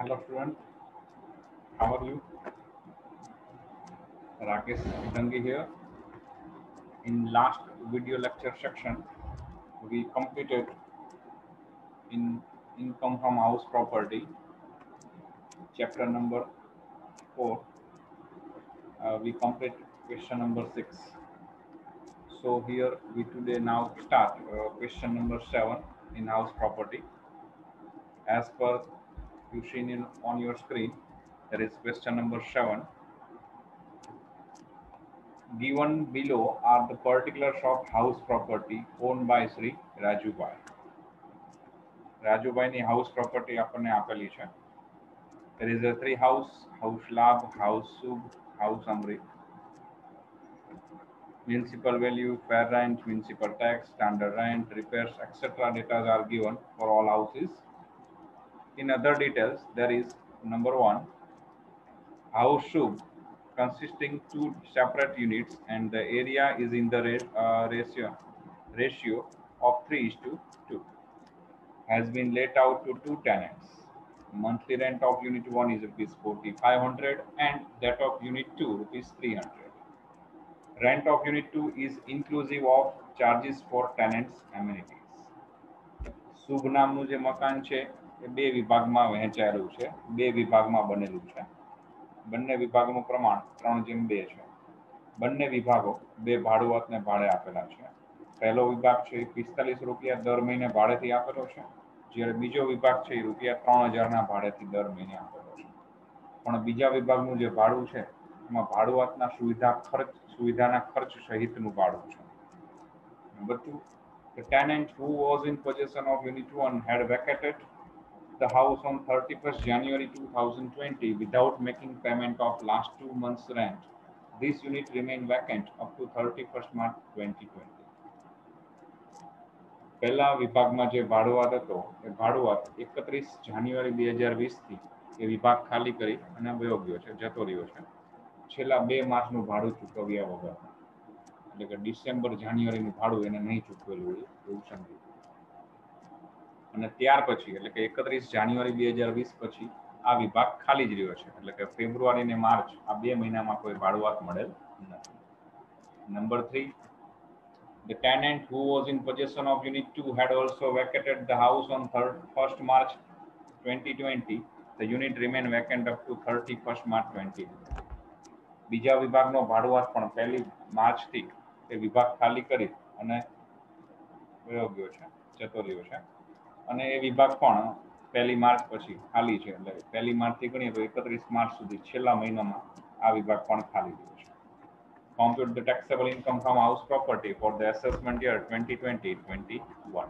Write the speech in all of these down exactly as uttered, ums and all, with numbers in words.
Hello student, how are you? Rakesh Dangi here. In last video lecture section, we completed in income from house property, chapter number four. Uh, we complete question number six. So here we today now start uh, question number seven in house property. As per you seen in on your screen, there is question number seven. Given below are the particulars of house property owned by Sri Rajubai. રાજુભાઈની house property આપણને આપેલી છે. There is a three house, house લાભ, house Shumbh, house Amrit. Municipal value, fair rent, municipal tax, standard rent, repairs, et cetera data are given for all houses. In other details, there is number one, house Shumbh consisting two separate units and the area is in the uh, ratio ratio of three is to two. Has been let out to two tenants. Monthly rent of unit one is rupees forty-five hundred and that of unit two rupees three hundred. Rent of unit two is inclusive of charges for tenants amenities. શુભ નામનું જે મકાન છે એ બે વિભાગમાં વહેંચાયેલું છે, બે વિભાગમાં બનેલું છે. બંને વિભાગનું પ્રમાણ ત્રણ જેમ બે છે. બંને વિભાગો બે ભાડુઆતને ભાડે આપેલા છે. પહેલો વિભાગ છે એ પિસ્તાલીસ રૂપિયા દર મહિને ભાડેથી આપેલો છે, જ્યારે બીજો વિભાગ છે એ રૂપિયા ત્રણ હજારના ભાડેથી દર મહિને આપેલો છે. પણ બીજા વિભાગનું જે ભાડું છે એમાં ભાડુઆતના સુવિધા ખર્ચ સુવિધાના ખર્ચ સહિતનું ભાડું છે. Number two, the tenant who was in possession of unit one had vacated the house on thirty-first January two thousand twenty without making payment of last two months rent. This unit remained vacant up to thirty-first March twenty twenty. પહેલા વિભાગમાં જે ભાડુઆત હતો એ ભાડુઆત એકત્રીસ જાન્યુઆરી બે હજાર વીસ થી એ વિભાગ ખાલી કરી અને વયો ગયો છે, જતો રહ્યો છે. છેલ્લા બે માસનું ભાડું ચૂકવ્યા વગર, એટલે કે ડિસેમ્બર જાન્યુઆરીનું ભાડું એને નહીં ચૂકવેલું હોય એવું સમજી. અને ત્યાર પછી એટલે કે એકત્રીસ જાન્યુઆરી બે હજાર વીસ પછી આ વિભાગ ખાલી જ રહ્યો છે, એટલે કે ફેબ્રુઆરી ને માર્ચ આ બે મહિનામાં કોઈ ભાડુઆત મળેલ નથી. Number three, the tenant who was in possession of unit two had also vacated the house on first March twenty twenty. The unit remained vacant up to thirty-first March twenty twenty. બીજા વિભાગનો ભાડુઆત પણ પહેલી માર્ચથી એ વિભાગ ખાલી કરી અને વયો ગયો છે, જતો રહ્યો છે. અને એ વિભાગ પણ પહેલી માર્ચ પછી ખાલી છે, એટલે પહેલી માર્ચથી ગણીએ તો એકત્રીસ માર્ચ સુધી છેલ્લા મહિનામાં આ વિભાગ પણ ખાલી રહ્યો છે. Compute the taxable income from house property for the assessment year twenty twenty twenty-one.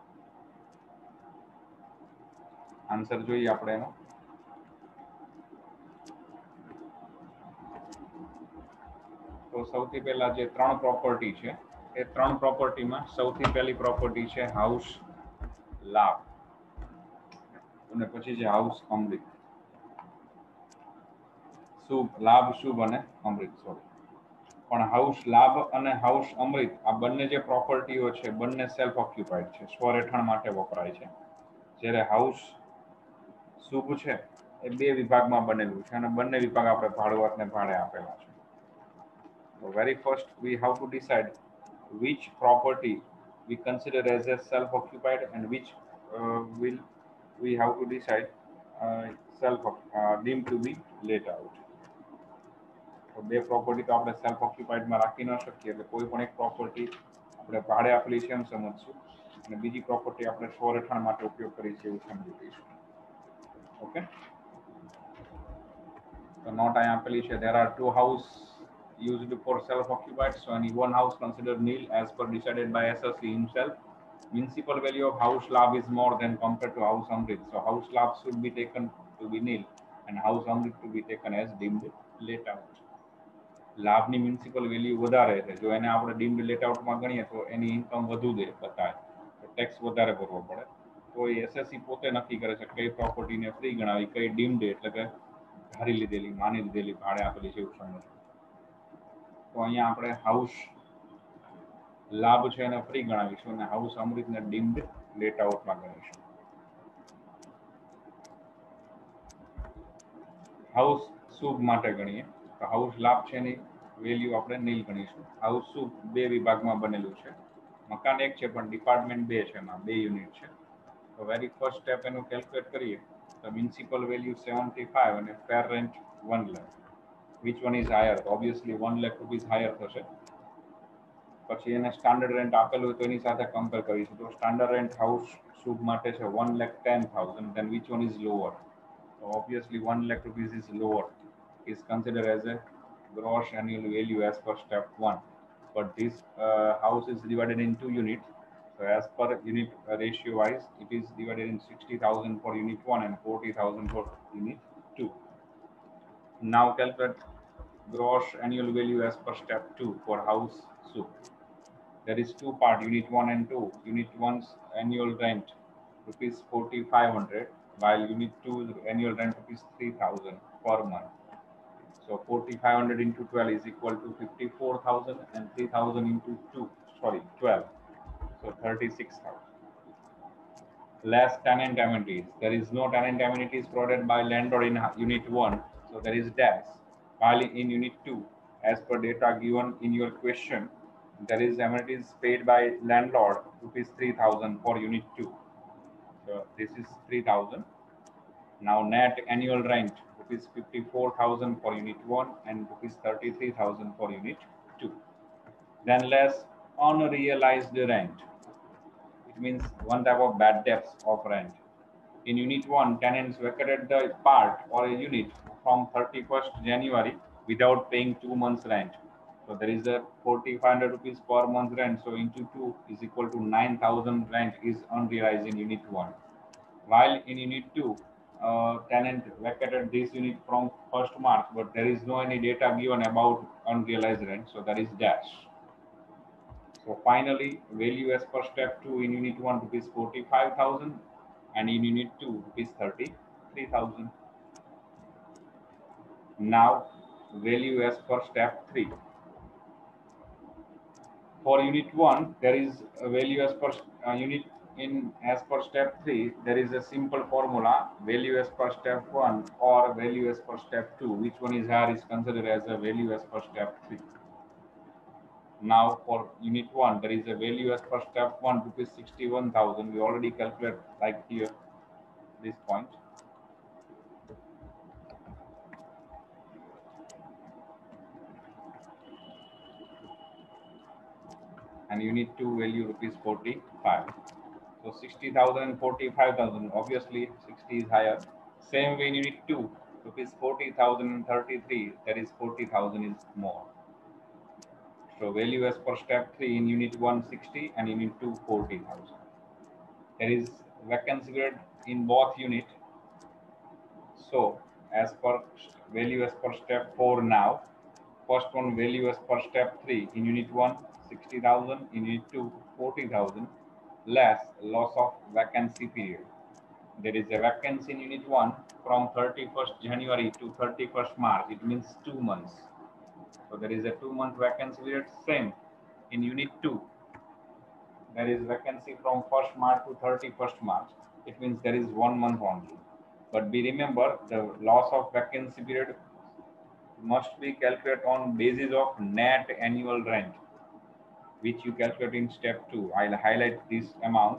Answer જોઈએ આપણે એનો. તો સૌથી પહેલા જે ત્રણ પ્રોપર્ટી છે એ ત્રણ પ્રોપર્ટીમાં સૌથી પહેલી પ્રોપર્ટી છે હાઉસ લાભ અને પછી છે હાઉસ અમૃત. શુભ લાભ શુભ અને અમૃત સોરી પણ હાઉસ લાભ અને હાઉસ અમૃત આ બંને જે પ્રોપર્ટીઓ છે બંને સેલ્ફ ઓક્યુપાઈડ છે, સ્વરેઠણ માટે વપરાય છે. જ્યારે હાઉસ શુભ છે એ બે વિભાગમાં બનેલું છે અને બંને વિભાગ આપણે ભાડુઆતને ભાડે આપેલા છે. So very first we have to decide which property we consider as a self-occupied and which uh, will we have to decide uh, self uh, deemed to be let out. તો બે પ્રોપર્ટી તો આપણે self ઓક્યુપાઈડમાં રાખી ન શકીએ, એટલે કોઈ પણ એક પ્રોપર્ટી આપણે ભાડે આપેલી છે એમ સમજશું અને બીજી પ્રોપર્ટી આપણે સ્વરેઠણ માટે ઉપયોગ કરીએ છીએ એવું સમજી લઈશું. ઓકે, તો નોટ અહીંયા આપેલી છે. there are two house used for self-occupied, so any one house considered nil as per decided by S S C himself. Municipal value of house slab is more than compared to house amrit, so house slab should be taken to be nil and house amrit to be taken as deemed let out. લાભની municipal value વધારે છે, જો એને આપણે deemed let આઉટમાં ગણીએ તો એની income વધુ દે બતાવે તો ટેક્સ વધારે ભરવો પડે. તો એ એસએસસી પોતે નક્કી કરે છે કઈ પ્રોપર્ટીને ફ્રી ગણાવી, કઈ ડીમ્ડ એટલે કે ધારી લીધેલી માની લીધેલી ભાડે આપેલી છે એવું સમજવું. તો અહીંયા આપણે હાઉસ લાભ છે એને ફ્રી ગણાવીશું અને હાઉસ અમૃતને ડીમ્ડ લેટ આઉટમાં ગણીશું. હાઉસ શુભ માટે ગણીએ તો હાઉસ લાભ છે એની વેલ્યુ આપણે નીલ ગણીશું. હાઉસ શુભ બે વિભાગમાં બનેલું છે. મકાન એક છે પણ ડિપાર્ટમેન્ટ બે છે, એમાં બે યુનિટ છે. તો વેરી ફર્સ્ટ સ્ટેપ એનું કેલ્ક્યુલેટ કરીએ તો મ્યુનિસિપલ વેલ્યુ સેવન્ટી ફાઈવ અને fair rent one lakh. Which one is higher? Obviously one lakh rupees higher થશે. પછી એને સ્ટાન્ડર્ડ રેન્ટ આપેલું હોય તો એની સાથે કમ્પેર કરીશું તો સ્ટાન્ડર્ડ રેન્ટ હાઉસ શુભ માટે છે one lakh ten thousand, then which one is lower? So obviously one lakh rupees is lower, is considered as a gross annual value as per step one. But this uh, house is divided in two units. So as per unit uh, ratio wise, it is divided in sixty thousand for unit one and forty thousand for unit two. Now calculate gross annual value as per step two for house soup. There is two part, unit one and two. Unit one's annual rent rupees forty-five hundred, while unit two's annual rent rupees three thousand per month. So forty-five hundred into twelve is equal to fifty-four thousand, and three thousand into two, sorry, twelve. So thirty-six thousand. Less tenant amenities. There is no tenant amenities provided by landlord in unit one, so there is dash. While in unit two, as per data given in your question, there is amenities paid by landlord rupees three thousand for unit two. So this is three thousand. Now net annual rent rupees fifty-four thousand for unit one and rupees thirty-three thousand for unit two. Then less unrealized rent. It means one type of bad debts of rent. In unit one, tenants vacated the part or a unit from thirty-first January without paying two months rent. So there is a forty-five hundred rupees per month rent. So into two is equal to nine thousand rent is unrealized in unit one. While in unit two, uh, tenant vacated this unit from first March, but there is no any data given about unrealized rent. So that is dash. So finally, value as per step two in unit one rupees forty-five thousand and in unit two rupees thirty-three thousand. Now value as per step three. For unit one, there is a value as per uh, unit in as per step three. There is a simple formula: value as per step one or value as per step two. Which one is higher is considered as a value as per step three. Now for unit one, there is a value as per step one rupees sixty-one thousand. We already calculate like here, this point. And unit two value rupees forty-five. So sixty thousand and forty-five thousand. Obviously sixty is higher. Same way in unit two, rupees forty thousand and thirty-three, that is forty thousand is more. So value as per step three in unit one sixty and in unit two forty thousand. There is vacancy period in both unit. So as per value as per step four now, first one value as per step three in unit one sixty thousand, in unit two forty thousand, less loss of vacancy period. There is a vacancy in unit one from thirty-first January to thirty-first March. It means two months. So there is a two month vacancy period. Same in unit two. There is vacancy from first March to thirty-first March. It means there is one month only. But be remember, the loss of vacancy period must be calculated on basis of net annual rent, which you calculate in step two. I'll highlight this amount,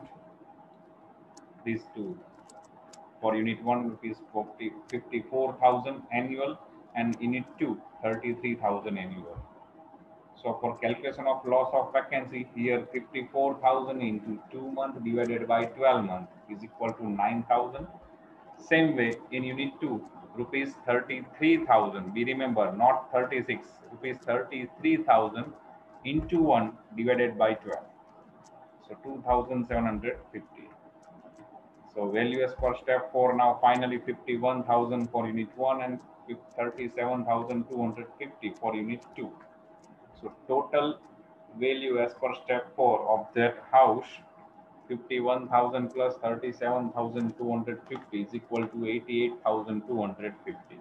these two. For unit one, rupees fifty-four thousand annual, and unit two, thirty-three thousand annual. So for calculation of loss of vacancy, here fifty-four thousand into two months divided by twelve months is equal to nine thousand. Same way in unit two, rupees thirty-three thousand. We remember not thirty-six, rupees thirty-three thousand into one divided by twelve. So two thousand seven hundred fifty. So value as per step four now finally fifty-one thousand for unit one and thirty-seven thousand two hundred fifty for unit two. So total value as per step four of that house, fifty-one thousand plus thirty-seven thousand two hundred fifty is equal to eighty-eight thousand two hundred fifty.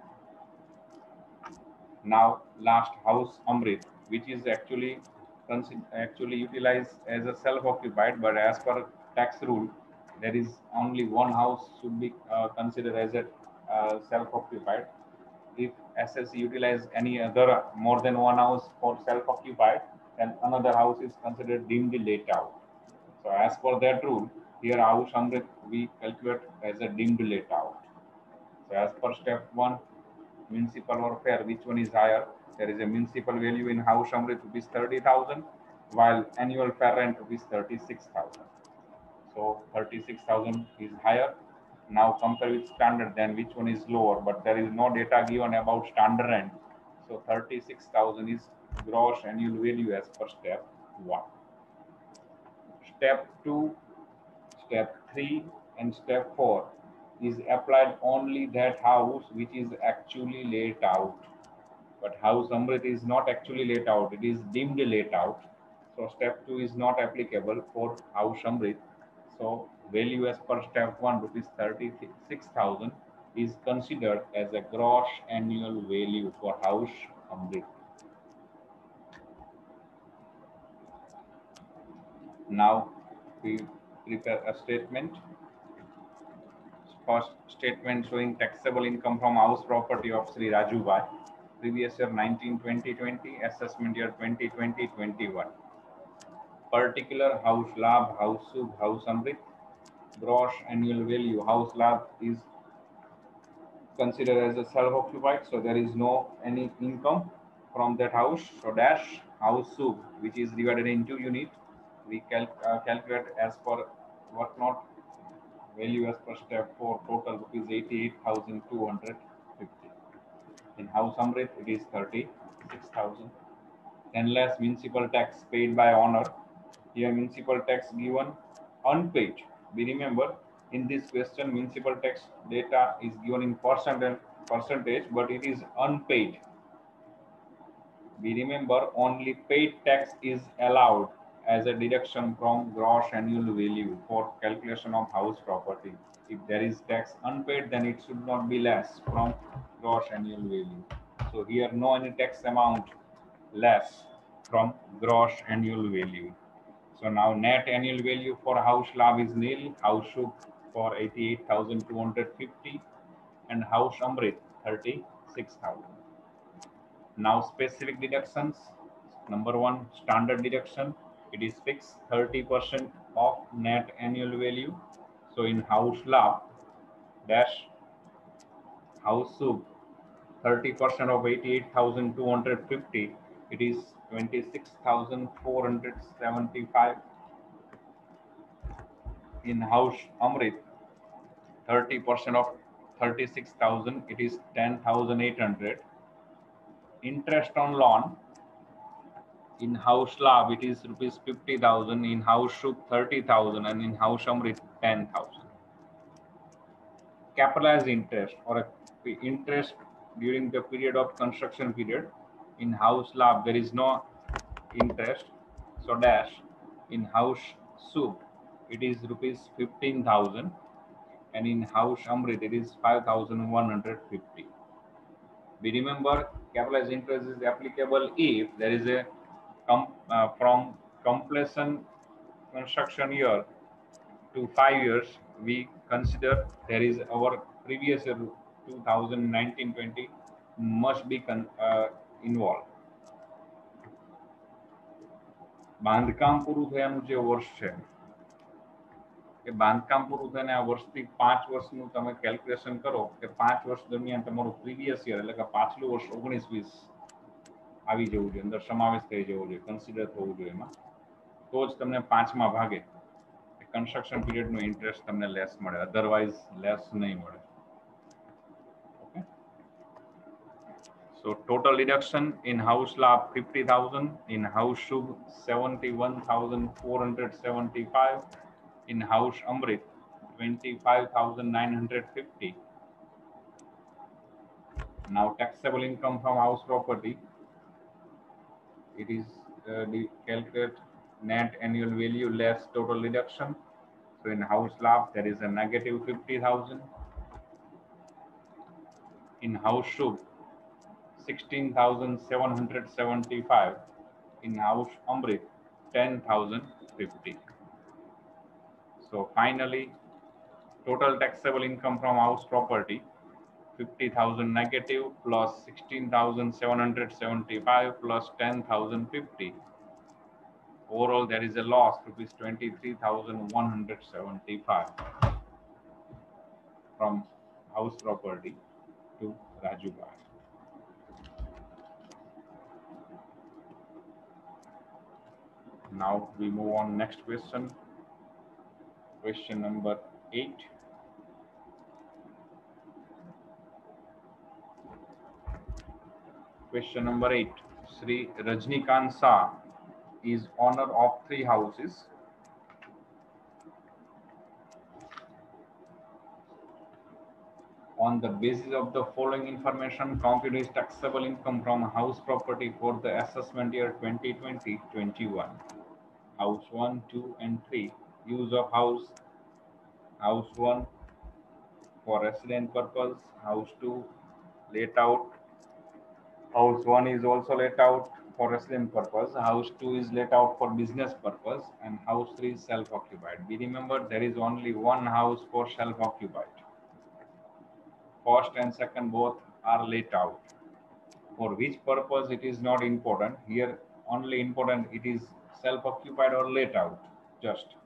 Now last house Amrit, which is actually actually utilized as a self-occupied, but as per tax rule, there is only one house should be uh, considered as a uh, self-occupied. if S S C utilize any other more than one house for self-occupied, then another house is considered deemed let out. So as per that rule, here house Amrit we calculate as a deemed let out. So as per step one, municipal or fair, which one is higher? There is a municipal value in house Amrit rupees thirty thousand, while annual fair rent rupees thirty-six thousand. So thirty-six thousand is higher. Now compare with standard, then which one is lower? But there is no data given about standard rent. So thirty-six thousand is gross annual value as per step one. Step two, step three, and step four is applied only that house which is actually laid out. But house Amrit is not actually laid out, it is deemed laid out. So step two is not applicable for house Amrit. So value as per step one rupees thirty-six thousand is considered as a gross annual value for house Amrit. Now we prepare a statement. First statement showing taxable income from house property of Sri Raju Bhai. Previous year nineteen twenty twenty, assessment year twenty twenty twenty-one. Particular house lab, house sub, house Amrit. Gross annual value, house lab is considered as a self-occupied, so there is no any income from that house. So dash house sub, which is divided into unit, we cal uh, calculate as per work not value as per step four, total rupees eighty-eight thousand two hundred fifty. In house Amrit, it is thirty-six thousand. Then less municipal tax paid by owner. Here municipal tax given unpaid. We remember in this question municipal tax data is given in percent percentage, but it is unpaid. We remember only paid tax is allowed as a deduction from gross annual value for calculation of house property. If there is tax unpaid, then it should not be less from gross annual value. So here no any tax amount less from gross annual value. So now net annual value for house slab is nil, house sub for eighty-eight thousand two hundred fifty, and house Amrit thirty-six thousand. Now specific deductions. Number one, standard deduction. It is fixed thirty percent of net annual value. So in house slab dash house sub thirty percent of eighty-eight thousand two hundred fifty, it is twenty-six thousand four hundred seventy-five. In house Amrit, thirty percent of thirty-six thousand, it is ten thousand eight hundred. Interest on loan, in house slab it is rupees fifty thousand, in house sub thirty thousand, and in house Amrit ten thousand. Capitalized interest or interest during the period of construction period, in house slab there is no interest, so dash in house sub it is rupees fifteen thousand, and in house Amrit it is five thousand one hundred fifty. We remember capitalized interest is applicable if there is a com, uh, from completion construction year to five years, we consider there is our previous year two thousand nineteen twenty must be con, uh, involved. બાંધકામ પૂરું થયાનું જે વર્ષ છે કે બાંધકામ પૂરું થઈને આ વર્ષથી પાંચ વર્ષનું તમે કેલ્ક્યુલેશન કરો કે પાંચ વર્ષ દરમિયાન તમારું પ્રીવિયસ યર એટલે કે પાછલું વર્ષ ઓગણીસ વીસ આવી જવું જોઈએ, અંદર સમાવેશ થઈ જવો જોઈએ, કન્સિડર થવું જોઈએ એમાં, તો જ તમને પાંચમા ભાગે કન્સ્ટ્રક્શન પીરિયડનું ઇન્ટરેસ્ટ તમને લેસ મળે, અધરવાઇઝ લેસ નહીં મળે. Okay, so total deduction in house slab fifty thousand, in house sub seventy-one thousand four hundred seventy-five, in house Amrit twenty-five thousand nine hundred fifty. Now taxable income from house property, it is uh, the calculate net annual value less total deduction. So in house slab there is a negative fifty thousand, in house sub sixteen thousand seven hundred seventy-five, in house Amrit ten thousand fifty. So finally total taxable income from house property fifty thousand negative plus sixteen thousand seven hundred seventy-five plus ten thousand fifty. Overall, there is a loss rupees twenty-three thousand one hundred seventy-five from house property to Raju Bhai. Now we move on next question. Question number eight. Question number eight. Sri Rajnikant Shah is owner of three houses. On the basis of the following information, compute his taxable income from house property for the assessment year twenty twenty to twenty-one. House one, two, and three. Use of house. House one for resident purpose. House two let out. House one is also let out for resident purpose. House two is let out for business purpose, and house three is self-occupied. We remember there is only one house for self-occupied. First and second both are let out. For which purpose it is not important. Here only important it is self-occupied or let out. Just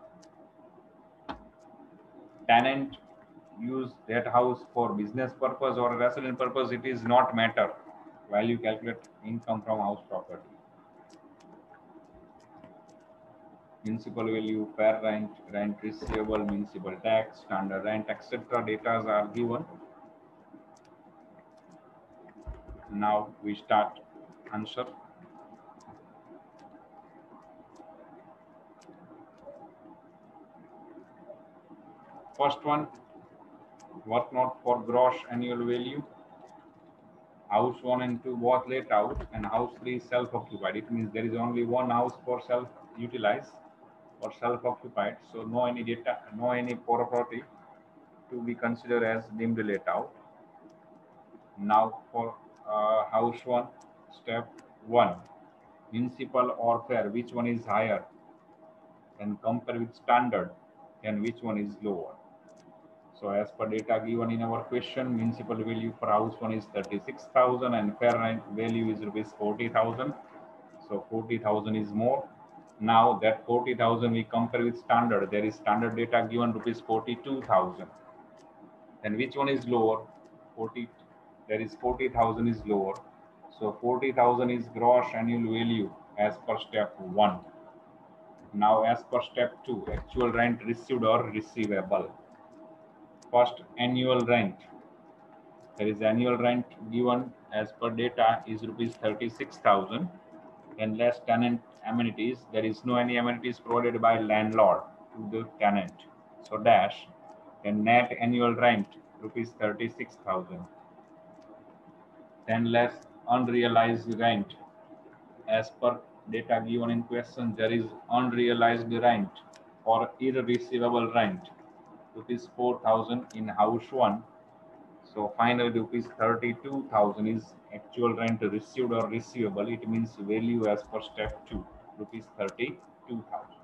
tenant use that house for business purpose or resident purpose, it is not matter. Value calculate income from house property. Municipal value, fair rent, rent receivable, municipal tax, standard rent, et cetera. Data are given. Now we start answer. First one, work note for gross annual value. House one and two both let out, and house three is self-occupied. It means there is only one house for self-utilized or self-occupied. So no any data, no any property to be considered as deemed let out. Now for uh, house one, step one, municipal or fair, which one is higher? And compare with standard, and which one is lower. So as per data given in our question, municipal value for house one is thirty-six thousand and fair rent value is rupees forty thousand. So forty thousand is more. Now that forty thousand we compare with standard, there is standard data given rupees forty-two thousand. Then which one is lower? forty, there is forty thousand is lower. So forty thousand is gross annual value as per step one. Now as per step two, actual rent received or receivable. First, annual rent. There is annual rent given as per data is rupees thirty-six thousand, and less tenant amenities. There is no any amenities provided by landlord to the tenant. So dash, then net annual rent rupees thirty-six thousand. Then less unrealized rent. As per data given in question, there is unrealized rent or irreceivable rent rupees four thousand in house one. So final rupees thirty-two thousand is actual rent received or receivable. It means value as per step two, rupees thirty-two thousand.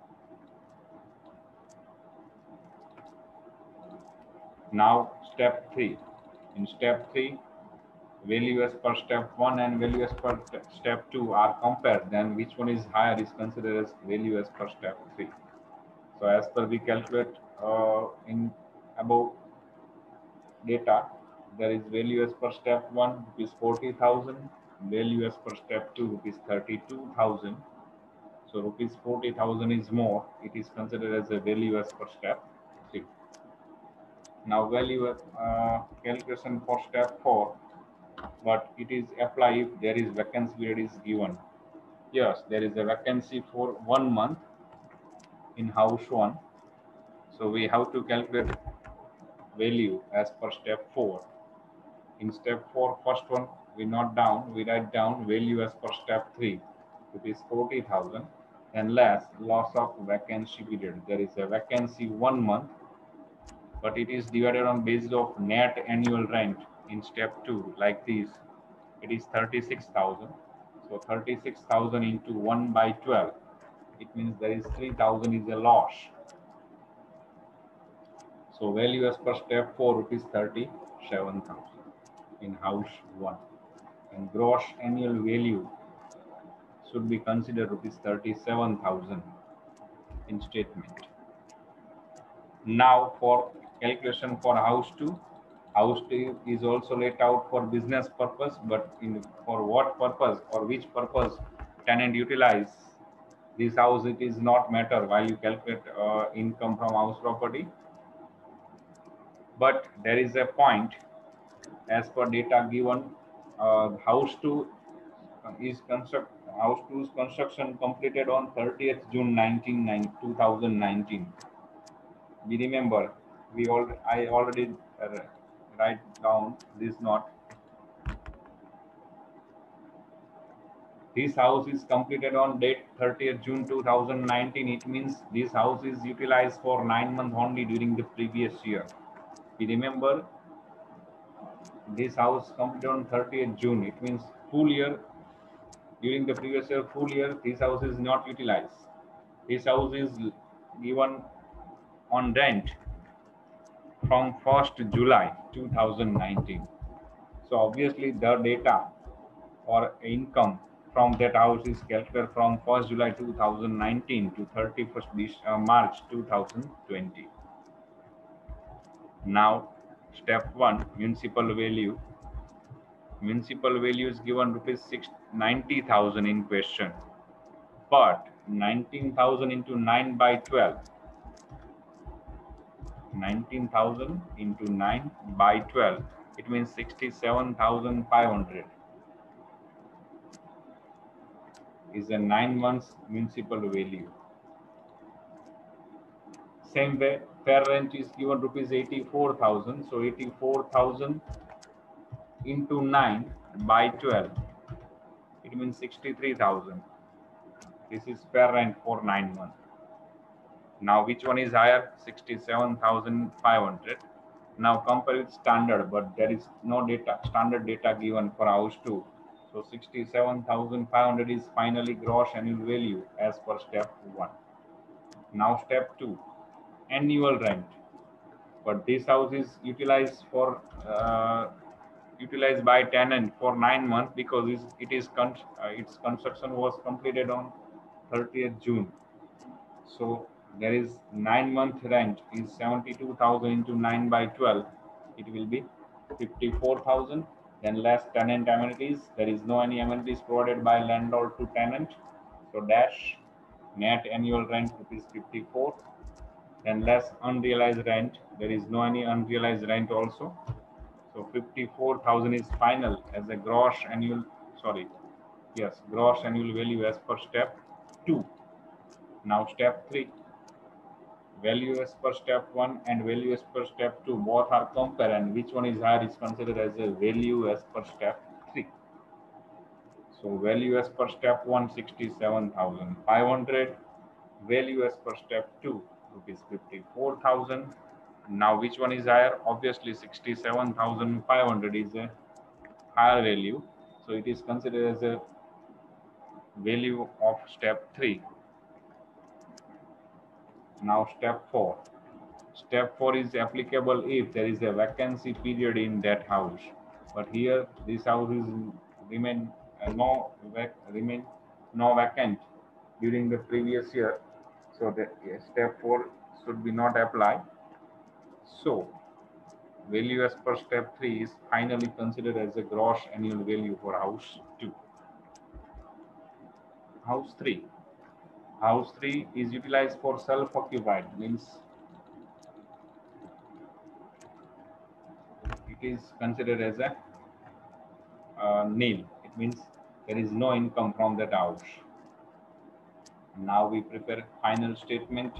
Now step three. In step three, value as per step one and value as per step two are compared. Then which one is higher is considered as value as per step three. So as per we calculate uh, in above data, there is value as per step one rupees forty thousand, value as per step two rupees thirty-two thousand. So rupees forty thousand is more. It is considered as a value as per step three. Now value uh, calculation for step four, but it is apply if there is vacancy period is given. Yes, there is a vacancy for one month in house one. So we have to calculate value as per step four. In step four, first one we note down, we write down value as per step three, rupees forty thousand, and less loss of vacancy period. There is a vacancy one month, but it is divided on basis of net annual rent in step two, like this. It is thirty-six thousand. So thirty-six thousand into one by twelve. It means there is three thousand is a loss. So value as per step four, rupees thirty. seven thousand in house one, and gross annual value should be considered rupees thirty-seven thousand in statement. Now for calculation for house two, house two is also let out for business purpose, but in for what purpose or which purpose tenant utilize this house, it is not matter while you calculate uh, income from house property. But there is a point as per data given, uh, house two is construct house two's construction completed on thirtieth June two thousand nineteen. We remember we all I already uh, write down this note. This house is completed on date thirtieth June two thousand nineteen. It means this house is utilized for nine months only during the previous year. We remember this house completed on thirtieth June. It means full year during the previous year, full year, this house is not utilized. This house is given on rent from first July two thousand nineteen. So obviously the data or income from that house is calculated from first July two thousand nineteen to thirty-first March two thousand twenty. Now step one, municipal value. Municipal value is given rupees ninety thousand in question, but nineteen thousand into nine by twelve, nineteen thousand into nine by twelve, it means sixty-seven thousand five hundred is a nine months municipal value. Same way, fair rent is given rupees eighty-four thousand, so eighty-four thousand into nine by twelve, it means sixty-three thousand. This is fair rent for nine months. Now which one is higher? sixty-seven thousand five hundred. Now compare with standard, but there is no data, standard data given for house two. So sixty-seven thousand five hundred is finally gross annual value as per step one. Now step two, annual rent. But this house is utilized for uh, utilized by tenant for nine months because it is con uh, its construction was completed on thirtieth June. So there is nine month rent is seventy-two thousand into nine by twelve. It will be fifty-four thousand. Then less tenant amenities. There is no any amenities provided by landlord to tenant. So dash net annual rent is fifty-four. Then less unrealized rent. There is no any unrealized rent also. So fifty-four thousand is final as a gross annual, sorry, yes, gross annual value as per step two. Now step three, value as per step one and value as per step two, both are compared, and which one is higher is considered as a value as per step three. So value as per step one, sixty-seven thousand five hundred, value as per step two, rupees fifty-four thousand. Now which one is higher? Obviously sixty-seven thousand five hundred is a higher value, so it is considered as a value of step three. Now step four. Step four is applicable if there is a vacancy period in that house. But here this house is remain uh, no vac remain no vacant during the previous year. So the uh, step four should be not applied. So value as per step three is finally considered as a gross annual value for house two. House three. House three is utilized for self-occupied, means it is considered as a uh, nil. It means there is no income from that house. Now we prepare final statement.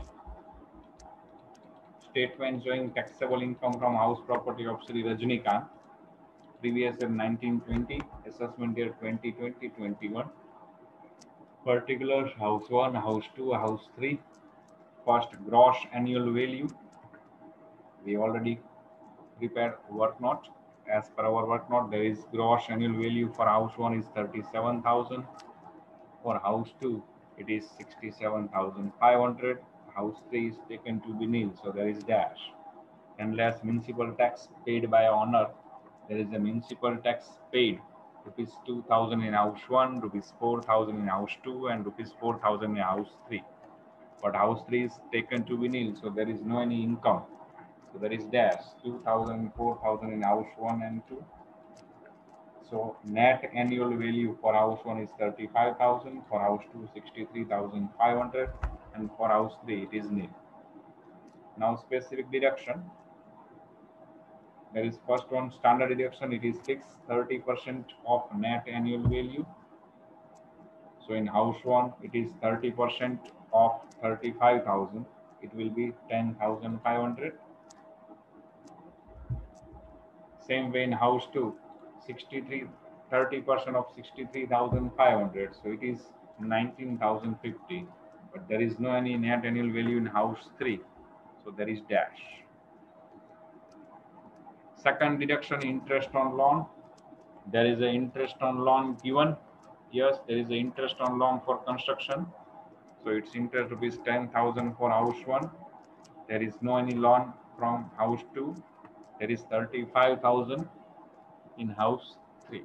Statement showing taxable income from house property of Sri Rajnikant. Previous year nineteen twenty, assessment year twenty twenty twenty-one. Particulars: house one, house two, house three. First, gross annual value. We already prepared work note. As per our work note, there is gross annual value for house one is thirty-seven thousand. For house two, it is sixty-seven thousand five hundred. House three is taken to be nil, so there is dash. and less municipal tax paid by owner. There is a municipal tax paid rupees two thousand in house one, rupees four thousand in house two, and rupees four thousand in house three. But house three is taken to be nil, so there is no any income. So there is dash two thousand, four thousand in house one and two. So net annual value for house one is thirty-five thousand, for house two sixty-three thousand five hundred, and for house three it is nil. Now specific deduction. There is first one standard deduction. It is fixed thirty percent of net annual value. So in house one it is thirty percent of thirty-five thousand. It will be ten thousand five hundred. Same way in house two, sixty-three, thirty percent of sixty-three thousand five hundred. So it is nineteen thousand fifty. But there is no any net annual value in house three. So there is dash. Second deduction, interest on loan. There is an interest on loan given. Yes, there is an interest on loan for construction. So it's interest rupees ten thousand for house one. There is no any loan from house two. There is thirty-five thousand in house three.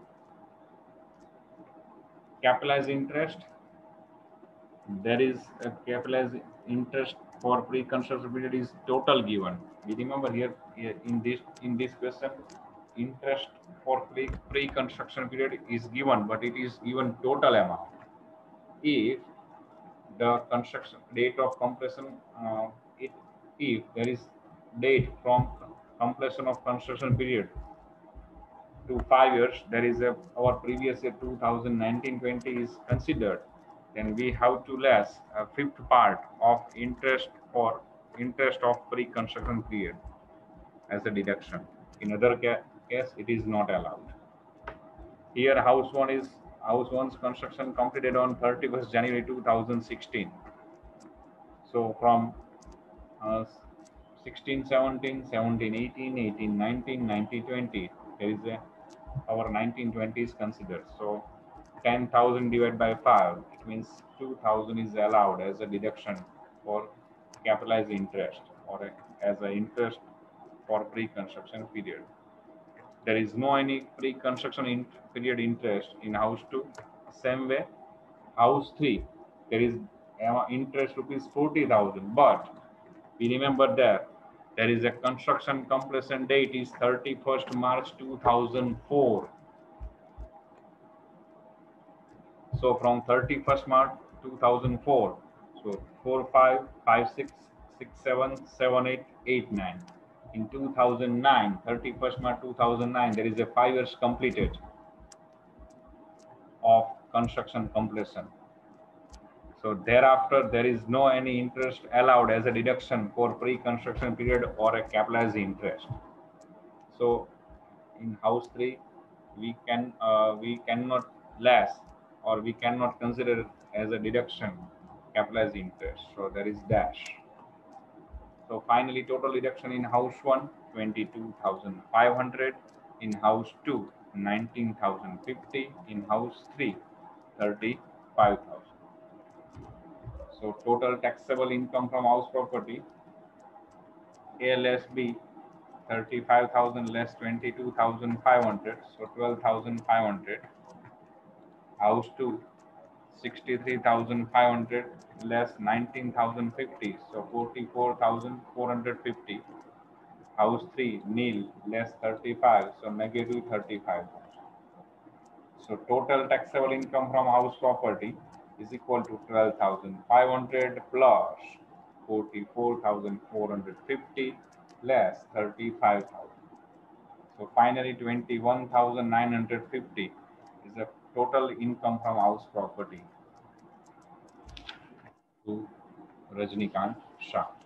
Capitalized interest. There is a capitalized interest for pre-construction period is total given. We remember here, here in this in this question, interest for pre pre-construction period is given, but it is given total amount. If the construction date of completion, uh, it, if there is date from completion of construction period to five years, there is a our previous year two thousand nineteen twenty is considered, then we have to less a fifth part of interest for interest of pre-construction period as a deduction. In other ca case, it is not allowed. Here, house one is house one's construction completed on thirty-first January two thousand sixteen. So from uh, sixteen seventeen, seventeen eighteen, eighteen nineteen, nineteen twenty, there is a our nineteen twenty is considered. So ten thousand divided by five, it means two thousand is allowed as a deduction for capitalized interest or a, as an interest for pre-construction period. There is no any pre-construction in period interest in house two. Same way, house three, there is interest rupees forty thousand, but we remember that there is a construction completion date is thirty-first March two thousand four. So from thirty-first March two thousand four, so four, five, five, six, six, seven, seven, eight, eight, nine. In two thousand nine, thirty-first March two thousand nine, there is a five years completed of construction completion. So thereafter, there is no any interest allowed as a deduction for pre-construction period or a capitalized interest. So in house three, we can uh, we cannot less or we cannot consider as a deduction capitalized interest. So there is dash. So finally, total deduction in house one, twenty-two thousand five hundred, in house two, nineteen thousand fifty, in house three, thirty-five thousand. So total taxable income from house property, A less B, thirty-five thousand less twenty-two thousand five hundred, so twelve thousand five hundred. House two, sixty-three thousand five hundred less nineteen thousand fifty, so forty-four thousand four hundred fifty. House three, nil less thirty-five, so negative thirty-five thousand. So total taxable income from house property is equal to twelve thousand five hundred plus forty-four thousand four hundred fifty less thirty-five thousand. So finally twenty-one thousand nine hundred fifty is the total income from house property to Rajnikant Shah.